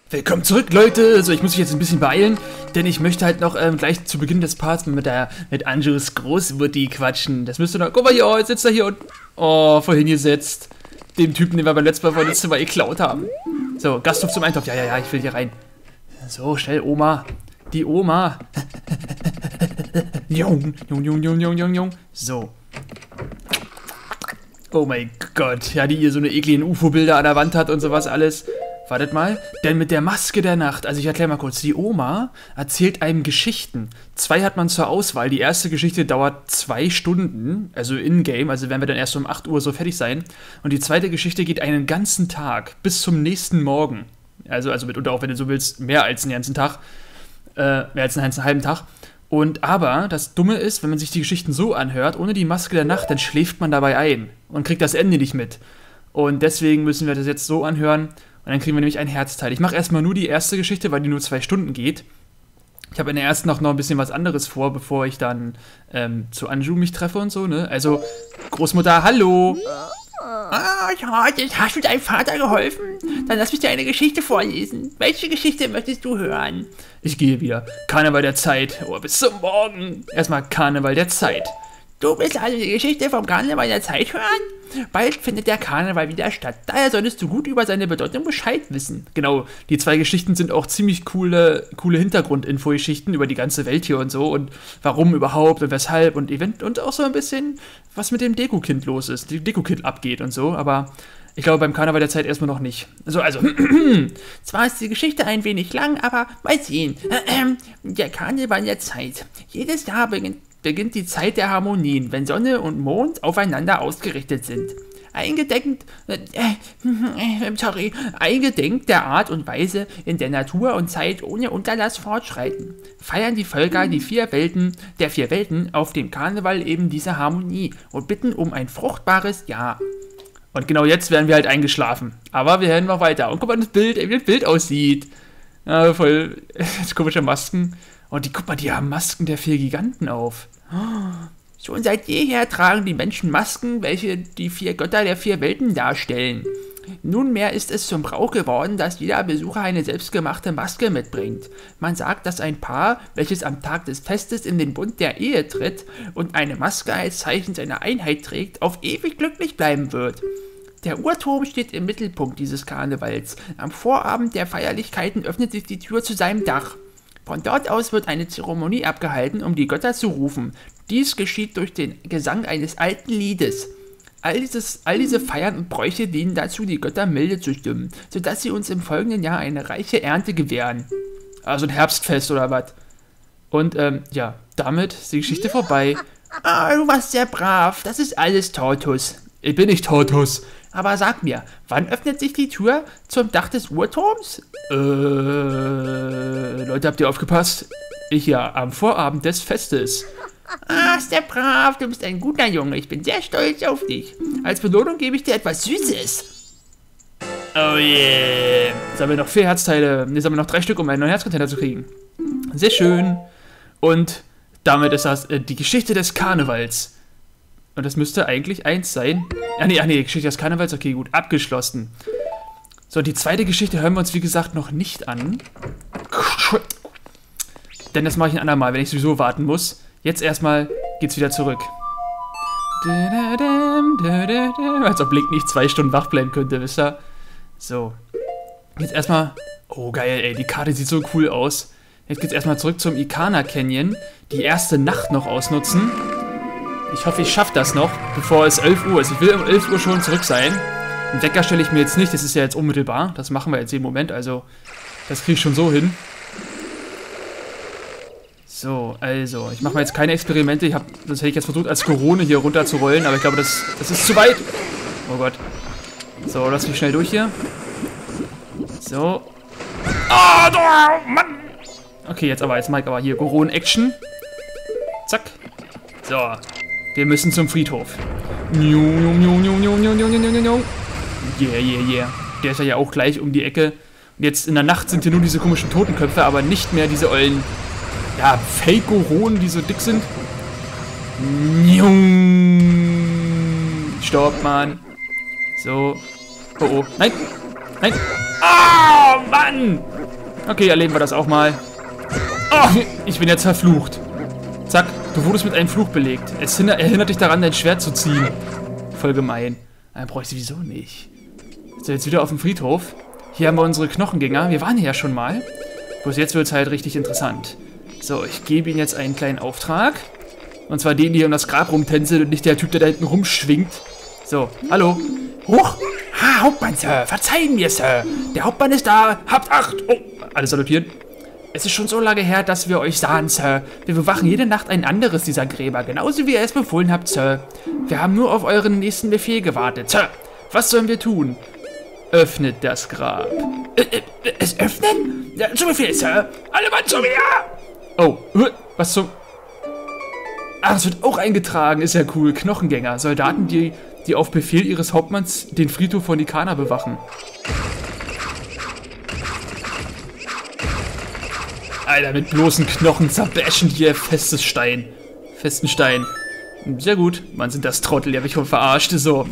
Willkommen zurück, Leute! So, ich muss mich jetzt ein bisschen beeilen, denn ich möchte halt noch gleich zu Beginn des Parts mit Anjus Großmutti quatschen. Das müsste noch... Guck mal hier, oh, jetzt sitzt er hier unten. Oh, vorhin gesetzt. Dem Typen, den wir beim letzten Mal von uns Zimmer geklaut haben. So, Gasthof zum Eintopf. Ja, ich will hier rein. So, schnell, Oma. Die Oma. Jung. So. Oh mein Gott. Ja, die hier so eine ekligen UFO-Bilder an der Wand hat und sowas alles. Wartet mal, denn mit der Maske der Nacht, also ich erkläre mal kurz, die Oma erzählt einem Geschichten. 2 hat man zur Auswahl, die erste Geschichte dauert 2 Stunden, also in-game, also werden wir dann erst um 8 Uhr so fertig sein. Und die zweite Geschichte geht einen ganzen Tag, bis zum nächsten Morgen. Also mitunter auch, wenn du so willst, mehr als einen ganzen Tag, mehr als einen halben Tag. Aber das Dumme ist, wenn man sich die Geschichten so anhört, ohne die Maske der Nacht, dann schläft man dabei ein und kriegt das Ende nicht mit. Und deswegen müssen wir das jetzt so anhören. Und dann kriegen wir nämlich ein Herzteil. Ich mache erstmal nur die erste Geschichte, weil die nur 2 Stunden geht. Ich habe in der ersten noch ein bisschen was anderes vor, bevor ich dann zu Anju mich treffe und so, ne? Also, Großmutter, hallo! Ja, jetzt hast du deinem Vater geholfen? Dann lass mich dir eine Geschichte vorlesen. Welche Geschichte möchtest du hören? Ich gehe wieder. Karneval der Zeit. Oh, bis zum Morgen. Erstmal Karneval der Zeit. Du willst also die Geschichte vom Karneval der Zeit hören? Bald findet der Karneval wieder statt. Daher solltest du gut über seine Bedeutung Bescheid wissen. Genau, die 2 Geschichten sind auch ziemlich coole Hintergrundinfo-Geschichten über die ganze Welt hier und so und warum überhaupt und weshalb und Event und auch so ein bisschen, was mit dem Deko-Kind los ist, die Deko-Kind abgeht und so, aber ich glaube beim Karneval der Zeit erstmal noch nicht. Also. Zwar ist die Geschichte ein wenig lang, aber mal sehen. Der Karneval der Zeit. Jedes Jahr beginnt die Zeit der Harmonien, wenn Sonne und Mond aufeinander ausgerichtet sind. Eingedenk der Art und Weise, in der Natur und Zeit ohne Unterlass fortschreiten, feiern die Völker der vier Welten auf dem Karneval eben diese Harmonie und bitten um ein fruchtbares Jahr. Und genau jetzt werden wir halt eingeschlafen. Aber wir hören noch weiter. Und guck mal, wie das Bild aussieht. Ja, voll komische Masken. Und guck mal, die haben Masken der 4 Giganten auf. Schon seit jeher tragen die Menschen Masken, welche die 4 Götter der 4 Welten darstellen. Nunmehr ist es zum Brauch geworden, dass jeder Besucher eine selbstgemachte Maske mitbringt. Man sagt, dass ein Paar, welches am Tag des Festes in den Bund der Ehe tritt und eine Maske als Zeichen seiner Einheit trägt, auf ewig glücklich bleiben wird. Der Uhrturm steht im Mittelpunkt dieses Karnevals. Am Vorabend der Feierlichkeiten öffnet sich die Tür zu seinem Dach. Von dort aus wird eine Zeremonie abgehalten, um die Götter zu rufen. Dies geschieht durch den Gesang eines alten Liedes. All diese Feiern und Bräuche dienen dazu, die Götter milde zu stimmen, sodass sie uns im folgenden Jahr eine reiche Ernte gewähren. Also ein Herbstfest oder was? Und ja, damit ist die Geschichte vorbei. Du warst sehr brav, das ist alles Tortus. Ich bin nicht Tortus. Aber sag mir, wann öffnet sich die Tür zum Dach des Uhrturms? Leute, habt ihr aufgepasst? Am Vorabend des Festes. Sehr brav, du bist ein guter Junge, ich bin sehr stolz auf dich. Als Belohnung gebe ich dir etwas Süßes. Oh yeah. Jetzt haben wir noch 4 Herzteile, jetzt haben wir noch 3 Stück, um einen neuen Herzcontainer zu kriegen. Sehr schön. Und damit ist das die Geschichte des Karnevals. Und das müsste eigentlich 1 sein. Nee, Geschichte des Karnevals, okay, gut, abgeschlossen. So, die zweite Geschichte hören wir uns, wie gesagt, noch nicht an. Denn das mache ich ein andermal, wenn ich sowieso warten muss. Jetzt erstmal geht's wieder zurück. Als ob Link nicht 2 Stunden wach bleiben könnte, wisst ihr? So. Jetzt erstmal... Oh, geil, ey, die Karte sieht so cool aus. Jetzt geht's erstmal zurück zum Ikana Canyon. Die erste Nacht noch ausnutzen. Ich hoffe, ich schaffe das noch, bevor es 11 Uhr ist. Ich will um 11 Uhr schon zurück sein. Einen Wecker stelle ich mir jetzt nicht, das ist ja jetzt unmittelbar. Das machen wir jetzt im Moment, also das kriege ich schon so hin. So, also, ich mache mal jetzt keine Experimente. Das hätte ich jetzt versucht, als Corona hier runter zu rollen, aber ich glaube, das ist zu weit. Oh Gott. So, lass mich schnell durch hier. So. Mann! Okay, jetzt Mike, aber hier, Goron Action. Zack. So. Wir müssen zum Friedhof. Yeah. Der ist ja auch gleich um die Ecke. Und jetzt in der Nacht sind hier nur diese komischen Totenköpfe, aber nicht mehr diese ollen, ja, Fake-Goronen, die so dick sind. Stopp, Mann. So. Oh. Nein. Oh, Mann! Okay, erleben wir das auch mal. Oh, ich bin jetzt verflucht. Zack, du wurdest mit einem Fluch belegt. Es erinnert dich daran, dein Schwert zu ziehen. Voll gemein. Brauche ich sowieso nicht. So, jetzt wieder auf dem Friedhof. Hier haben wir unsere Knochengänger. Wir waren hier ja schon mal. Bloß jetzt wird es halt richtig interessant. So, ich gebe Ihnen jetzt einen kleinen Auftrag. Und zwar den, der um das Grab rumtänzelt und nicht der Typ, der da hinten rumschwingt. So, hallo. Huch! Ha, Hauptmann, Sir! Verzeihen mir, Sir! Der Hauptmann ist da! Habt Acht! Oh, alles salutieren. Es ist schon so lange her, dass wir euch sahen, Sir. Wir bewachen jede Nacht ein anderes dieser Gräber, genauso wie ihr es befohlen habt, Sir. Wir haben nur auf euren nächsten Befehl gewartet. Sir, was sollen wir tun? Öffnet das Grab. Es öffnen? Ja, zu Befehl, Sir. Alle Mann zu mir! Oh, was zum... Ah, das wird auch eingetragen. Ist ja cool. Knochengänger. Soldaten, die auf Befehl ihres Hauptmanns den Friedhof von Ikana bewachen. Alter, mit bloßen Knochen zerbrechen hier festen Stein. Sehr gut. Mann, sind das Trottel. Die hab ich wohl verarscht. So.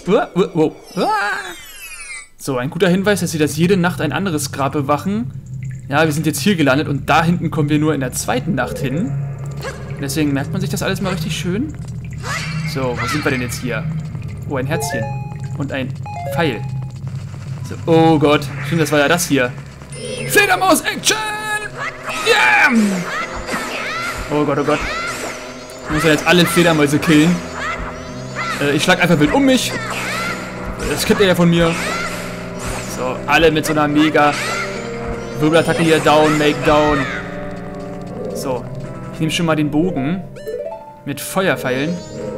So, ein guter Hinweis, dass sie das jede Nacht ein anderes Grab bewachen. Ja, wir sind jetzt hier gelandet und da hinten kommen wir nur in der zweiten Nacht hin. Deswegen merkt man sich das alles mal richtig schön. So, wo sind wir denn jetzt hier? Oh, ein Herzchen. Und ein Pfeil. So, oh Gott. Stimmt, das war ja das hier. Fledermaus-Action! Yeah! Oh Gott, oh Gott. Ich muss ja jetzt alle Fledermäuse killen. Ich schlag einfach wild um mich. Das kennt ihr ja von mir. So, alle mit so einer mega Wirbelattacke hier. Down, make down. So. Ich nehme schon mal den Bogen. Mit Feuerpfeilen.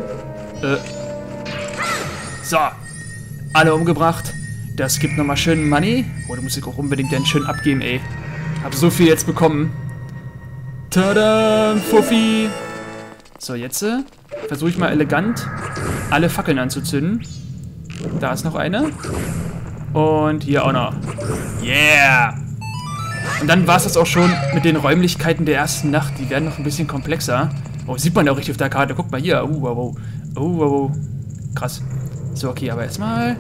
So. Alle umgebracht. Das gibt nochmal schön Money. Oh, da muss ich auch unbedingt den schön abgeben, ey. Hab so viel jetzt bekommen. Tada, Fuffi. So, jetzt versuche ich mal elegant alle Fackeln anzuzünden. Da ist noch eine. Und hier auch noch. Yeah! Und dann war es das auch schon mit den Räumlichkeiten der ersten Nacht. Die werden noch ein bisschen komplexer. Oh, sieht man ja auch richtig auf der Karte. Guck mal hier. Krass. So, okay, aber erstmal...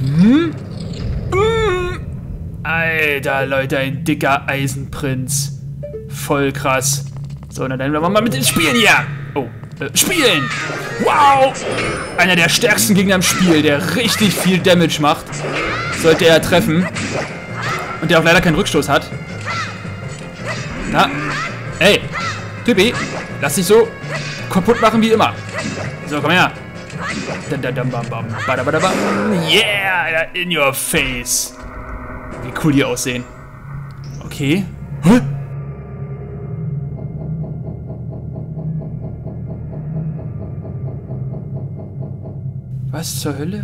Alter, Leute, ein dicker Eisenprinz. Voll krass. So, na dann wollen wir mal mit den Spielen hier. Oh, Spielen! Wow! Einer der stärksten Gegner im Spiel, der richtig viel Damage macht. Sollte er treffen. Und der auch leider keinen Rückstoß hat. Na, ey, Typi, lass dich so kaputt machen wie immer. So, komm her. Yeah, in your face. Wie cool die aussehen. Okay. Hä? Was zur Hölle?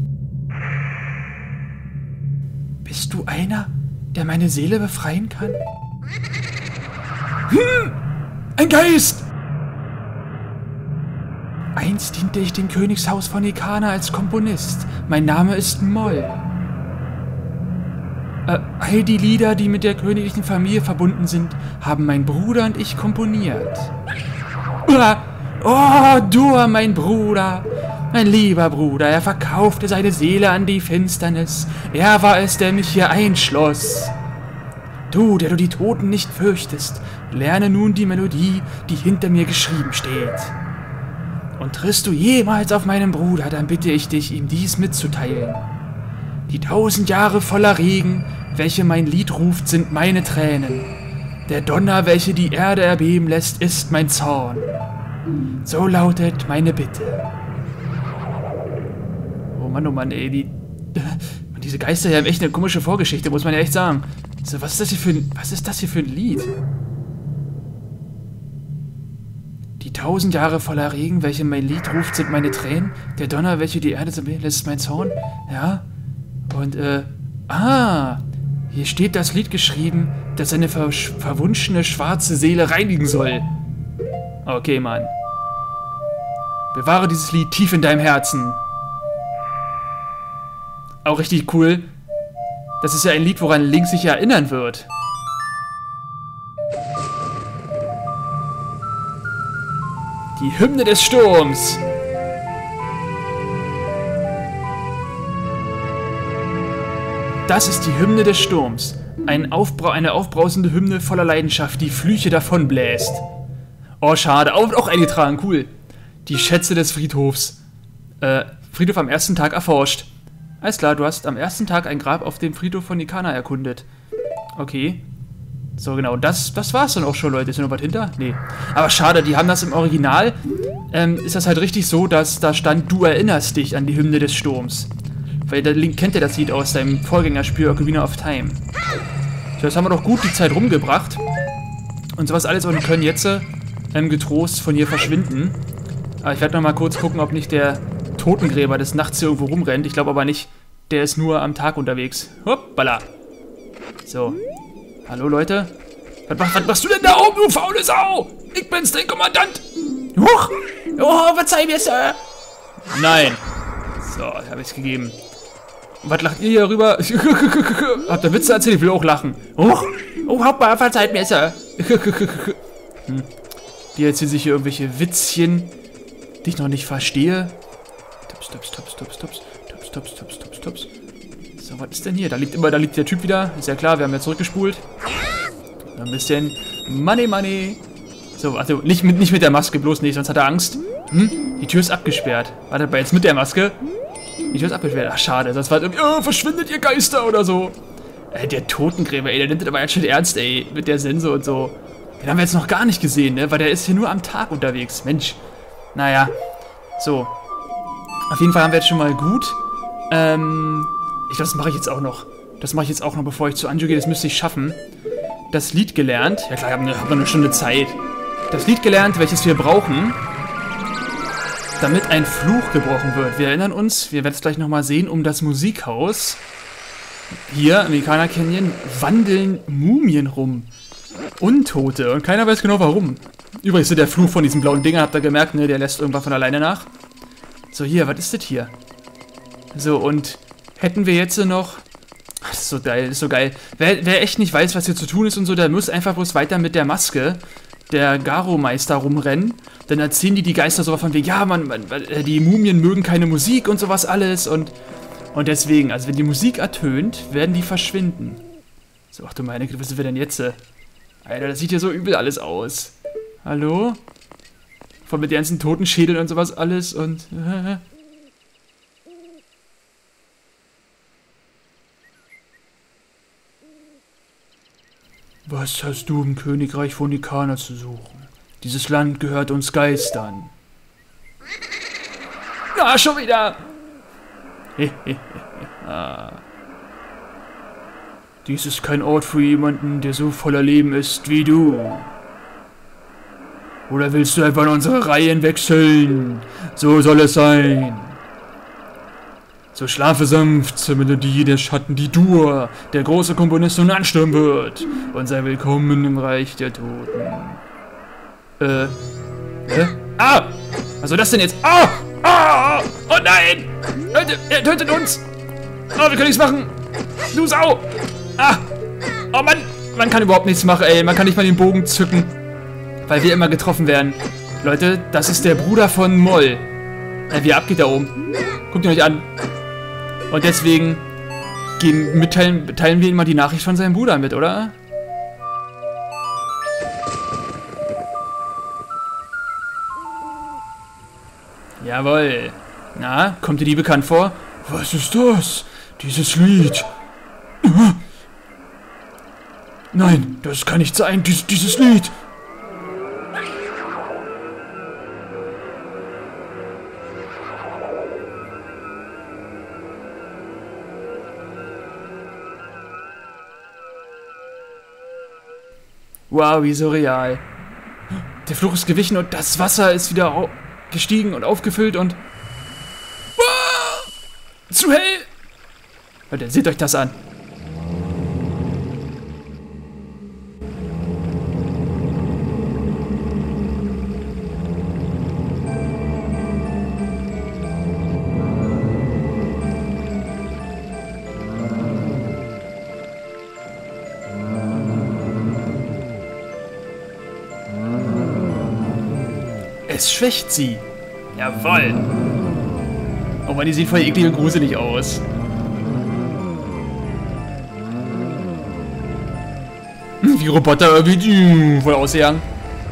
Bist du einer, der meine Seele befreien kann? Ein Geist! Einst diente ich dem Königshaus von Ikana als Komponist. Mein Name ist Moll. All die Lieder, die mit der königlichen Familie verbunden sind, haben mein Bruder und ich komponiert. Oh, Dur, mein Bruder! Mein lieber Bruder, er verkaufte seine Seele an die Finsternis. Er war es, der mich hier einschloss. Du, der du die Toten nicht fürchtest, lerne nun die Melodie, die hinter mir geschrieben steht. Und triffst du jemals auf meinen Bruder, dann bitte ich dich, ihm dies mitzuteilen. Die 1000 Jahre voller Regen, welche mein Lied ruft, sind meine Tränen. Der Donner, welche die Erde erbeben lässt, ist mein Zorn. So lautet meine Bitte. Oh Mann, ey, diese Geister hier haben echt eine komische Vorgeschichte, muss man ja echt sagen. So, was ist das hier für ein Lied? Die 1000 Jahre voller Regen, welche mein Lied ruft, sind meine Tränen. Der Donner, welche die Erde erbeben lässt, ist mein Zorn. Ja. Und, hier steht das Lied geschrieben, das seine verwunschene schwarze Seele reinigen soll. Okay, Mann. Bewahre dieses Lied tief in deinem Herzen. Auch richtig cool. Das ist ja ein Lied, woran Link sich erinnern wird. Die Hymne des Sturms. Das ist die Hymne des Sturms. eine aufbrausende Hymne voller Leidenschaft, die Flüche davonbläst. Oh, schade. Auch eingetragen, cool. Die Schätze des Friedhofs. Friedhof am ersten Tag erforscht. Alles klar, du hast am ersten Tag ein Grab auf dem Friedhof von Nikana erkundet. Okay. So, genau. Das war's dann auch schon, Leute. Ist da noch was hinter? Nee. Aber schade, die haben das im Original. Ist das halt richtig so, dass da stand, du erinnerst dich an die Hymne des Sturms. Weil der Link kennt ja das Lied aus seinem Vorgängerspiel Ocarina of Time. So, das haben wir doch gut die Zeit rumgebracht. Und sowas alles und können jetzt getrost von hier verschwinden. Aber ich werde noch mal kurz gucken, ob nicht der Totengräber des Nachts hier irgendwo rumrennt. Ich glaube aber nicht. Der ist nur am Tag unterwegs. Hoppala. So. Hallo, Leute. Was machst du denn da oben, du faule Sau? Ich bin's, dein Kommandant. Huch. Oh, verzeih mir, Sir. Nein. So, habe ich's gegeben. Was lacht ihr hier rüber? Habt ihr Witze erzählt? Ich will auch lachen. Huch. Oh, Hauptmann, verzeiht mir, Sir. Die erzählen sich hier irgendwelche Witzchen, die ich noch nicht verstehe. Tops. So, was ist denn hier? Da liegt der Typ wieder. Ist ja klar, wir haben ja zurückgespult. Ein bisschen Money. So, also nicht mit der Maske, bloß nicht, sonst hat er Angst. Die Tür ist abgesperrt. Warte mal, jetzt mit der Maske. Die Tür ist abgesperrt. Ach, schade. Sonst war es irgendwie, oh, verschwindet ihr Geister oder so. Der Totengräber, ey, der nimmt das aber jetzt schon ernst, ey. Mit der Sense und so. Den haben wir jetzt noch gar nicht gesehen, ne? Weil der ist hier nur am Tag unterwegs. Mensch. Naja. So. Auf jeden Fall haben wir jetzt schon mal gut. Ich glaube, das mache ich jetzt auch noch. Bevor ich zu Anju gehe. Das müsste ich schaffen. Das Lied gelernt. Ja klar, ich habe eine Stunde Zeit. Das Lied gelernt, welches wir brauchen, damit ein Fluch gebrochen wird. Wir erinnern uns, wir werden es gleich nochmal sehen, um das Musikhaus. Hier im Ikana Canyon wandeln Mumien rum. Untote. Und keiner weiß genau warum. Übrigens, der Fluch von diesen blauen Dingern, habt ihr gemerkt, ne? Der lässt irgendwann von alleine nach. So, hier, was ist das hier? So, und hätten wir jetzt noch... Das ist so geil. Wer echt nicht weiß, was hier zu tun ist und so, der muss einfach bloß weiter mit der Maske der Garo-Meister rumrennen. Dann erzählen die Geister so von wegen, ja, die Mumien mögen keine Musik und sowas alles. Und deswegen, also wenn die Musik ertönt, werden die verschwinden. So, ach du meine Güte, was sind wir denn jetzt? Alter, das sieht ja so übel alles aus. Hallo? Von mit den ganzen Totenschädeln und sowas alles und... Was hast du im Königreich von Ikana zu suchen? Dieses Land gehört uns Geistern. Na, schon wieder! Dies ist kein Ort für jemanden, der so voller Leben ist wie du. Oder willst du einfach in unsere Reihen wechseln? So soll es sein. So schlafe sanft zur Melodie der Schatten, die Dur, der große Komponist, nun anstimmen wird. Und sei willkommen im Reich der Toten. Ah! Was soll das denn jetzt? Ah! Ah! Oh nein! Leute, er tötet uns! Oh, wir können nichts machen! Du Sau! Ah! Oh Mann! Man kann überhaupt nichts machen, ey. Man kann nicht mal den Bogen zücken. Weil wir immer getroffen werden. Leute, das ist der Bruder von Moll. Wie abgeht da oben? Guckt ihn euch an. Und deswegen teilen wir ihm mal die Nachricht von seinem Bruder mit, oder? Jawohl. Na, kommt dir die bekannt vor? Was ist das? Dieses Lied. Nein, das kann nicht sein, dieses Lied. Wow, wie surreal. Der Fluch ist gewichen und das Wasser ist wieder gestiegen und aufgefüllt und... Wow, zu hell! Leute, seht euch das an. Es schwächt sie. Jawoll. Oh Mann, die sieht voll eklig und gruselig aus. Wie Roboter irgendwie voll ausgegangen.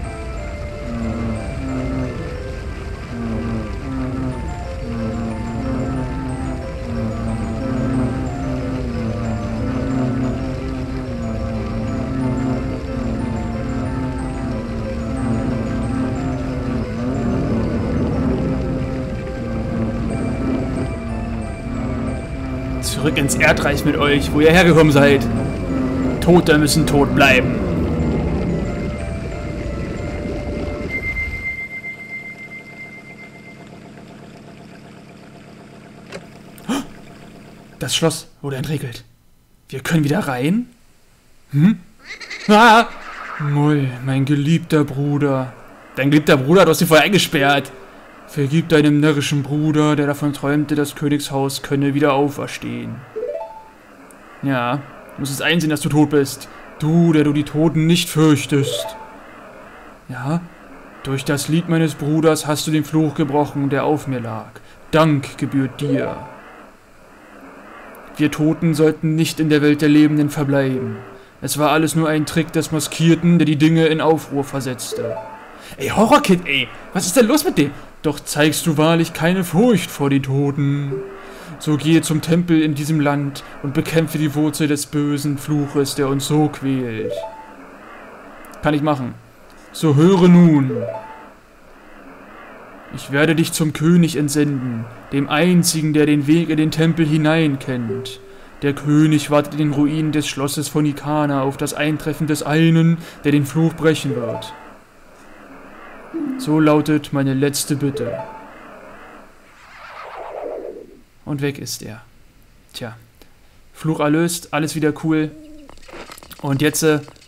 Zurück ins Erdreich mit euch, wo ihr hergekommen seid. Tote müssen tot bleiben. Das Schloss wurde entriegelt. Wir können wieder rein? Hm? Ah! Moll, mein geliebter Bruder. Dein geliebter Bruder, du hast ihn vorher eingesperrt. Vergib deinem närrischen Bruder, der davon träumte, das Königshaus könne wieder auferstehen. Ja, du musst es einsehen, dass du tot bist. Du, der du die Toten nicht fürchtest. Ja, durch das Lied meines Bruders hast du den Fluch gebrochen, der auf mir lag. Dank gebührt dir. Wir Toten sollten nicht in der Welt der Lebenden verbleiben. Es war alles nur ein Trick des Maskierten, der die Dinge in Aufruhr versetzte. Ey, Horrorkid, ey, was ist denn los mit dem? Doch zeigst du wahrlich keine Furcht vor den Toten. So gehe zum Tempel in diesem Land und bekämpfe die Wurzel des bösen Fluches, der uns so quält. Kann ich machen. So höre nun. Ich werde dich zum König entsenden, dem einzigen, der den Weg in den Tempel hinein kennt. Der König wartet in den Ruinen des Schlosses von Ikana auf das Eintreffen des einen, der den Fluch brechen wird. So lautet meine letzte Bitte. Und weg ist er. Tja. Fluch erlöst, alles wieder cool. Und jetzt,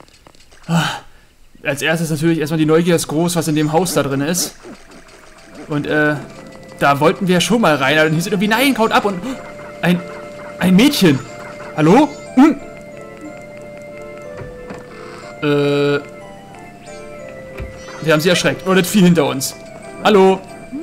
als erstes natürlich erstmal die Neugier ist groß, was in dem Haus da drin ist. Und, da wollten wir schon mal rein, aber dann hieß es irgendwie, nein, kaut ab und, ein Mädchen. Hallo? Hm. Wir haben sie erschreckt. Oh, das Vieh hinter uns. Hallo?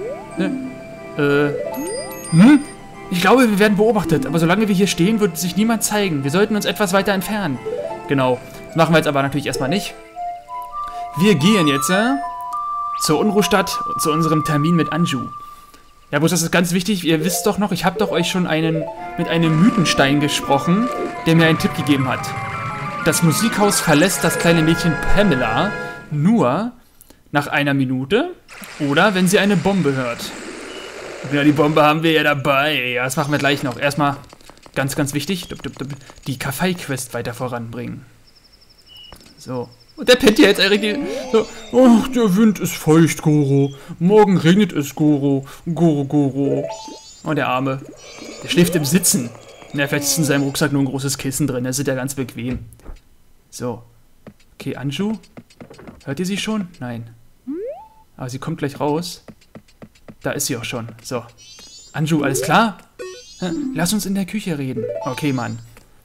Ich glaube, wir werden beobachtet, aber solange wir hier stehen, wird sich niemand zeigen. Wir sollten uns etwas weiter entfernen. Genau. Das machen wir jetzt aber natürlich erstmal nicht. Wir gehen jetzt zur Unruhstadt, zu unserem Termin mit Anju. Ja, bloß das ist ganz wichtig. Ihr wisst doch noch, ich habe doch euch schon mit einem Mythenstein gesprochen, der mir einen Tipp gegeben hat. Das Musikhaus verlässt das kleine Mädchen Pamela nur nach einer Minute oder wenn sie eine Bombe hört. Ja, die Bombe haben wir ja dabei. Ja, das machen wir gleich noch. Erstmal, ganz, ganz wichtig, die Kaffee-Quest weiter voranbringen. So. Und der pennt hier jetzt richtig so. Ach, der Wind ist feucht, Goro. Morgen regnet es, Goro. Goro, Goro. Und der Arme. Der schläft im Sitzen. Na, vielleicht ist in seinem Rucksack nur ein großes Kissen drin. Das ist ja ganz bequem. So. Okay, Anju. Hört ihr sie schon? Nein. Aber sie kommt gleich raus. Da ist sie auch schon. So. Anju, alles klar? Lass uns in der Küche reden. Okay, Mann.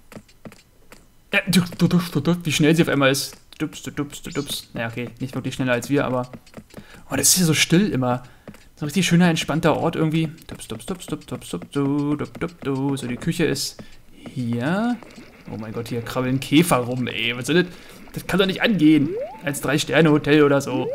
Wie schnell sie auf einmal ist. Dups. Naja, okay. Nicht wirklich schneller als wir, aber... Oh, das ist hier so still immer. So ein richtig schöner, entspannter Ort irgendwie. So, die Küche ist hier. Oh mein Gott, hier krabbeln Käfer rum, ey. Was soll das? Das kann doch nicht angehen. Als 3-Sterne-Hotel oder so.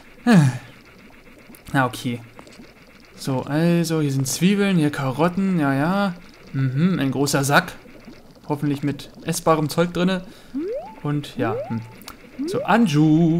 Na, okay. So, also, hier sind Zwiebeln, hier Karotten, ja. Ein großer Sack. Hoffentlich mit essbarem Zeug drinne. Und, ja. So, Anju.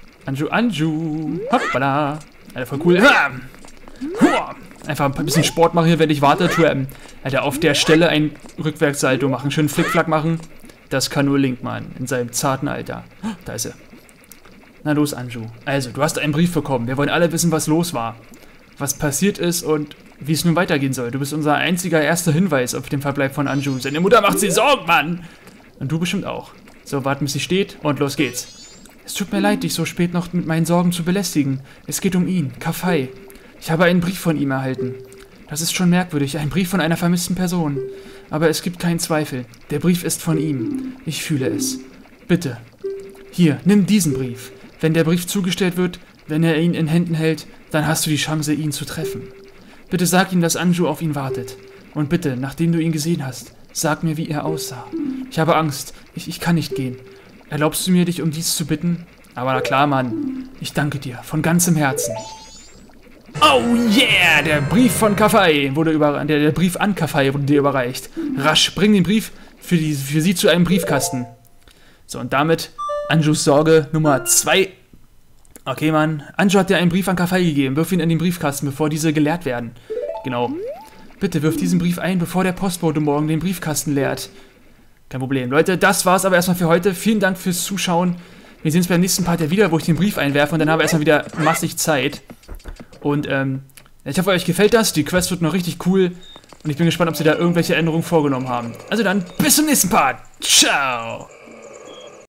Hoppala. Alter, voll cool. Einfach ein bisschen Sport machen hier, wenn ich warte. Alter, auf der Stelle ein Rückwärtssalto machen. Schön Flickflack machen. Das kann nur Link, Mann. In seinem zarten Alter. Da ist er. Na los, Anju. Also, du hast einen Brief bekommen. Wir wollen alle wissen, was los war. Was passiert ist und wie es nun weitergehen soll. Du bist unser einziger erster Hinweis auf den Verbleib von Anju. Seine Mutter macht sich Sorgen, Mann. Und du bestimmt auch. So, warten, bis sie steht und los geht's. Es tut mir leid, dich so spät noch mit meinen Sorgen zu belästigen. Es geht um ihn, Kafei. Ich habe einen Brief von ihm erhalten. Das ist schon merkwürdig, ein Brief von einer vermissten Person. Aber es gibt keinen Zweifel. Der Brief ist von ihm. Ich fühle es. Bitte. Hier, nimm diesen Brief. Wenn der Brief zugestellt wird, wenn er ihn in Händen hält, dann hast du die Chance, ihn zu treffen. Bitte sag ihm, dass Anju auf ihn wartet. Und bitte, nachdem du ihn gesehen hast, sag mir, wie er aussah. Ich habe Angst. Ich kann nicht gehen. erlaubst du mir, dich um dies zu bitten? Aber na klar, Mann. Ich danke dir von ganzem Herzen. Oh yeah! Der Brief von Kafei wurde der Brief an Kafei wurde dir überreicht. Rasch, bring den Brief für sie zu einem Briefkasten. So, und damit Anjus Sorge Nummer 2. Okay, Mann. Anju hat dir einen Brief an Kafei gegeben. Wirf ihn in den Briefkasten, bevor diese geleert werden. Genau. Bitte wirf diesen Brief ein, bevor der Postbote morgen den Briefkasten leert. Kein Problem. Leute, das war's aber erstmal für heute. Vielen Dank fürs Zuschauen. Wir sehen uns beim nächsten Part ja wieder, wo ich den Brief einwerfe und dann haben wir erstmal wieder massig Zeit. Und ich hoffe, euch gefällt das. Die Quest wird noch richtig cool. Und ich bin gespannt, ob sie da irgendwelche Änderungen vorgenommen haben. Also dann, bis zum nächsten Part. Ciao.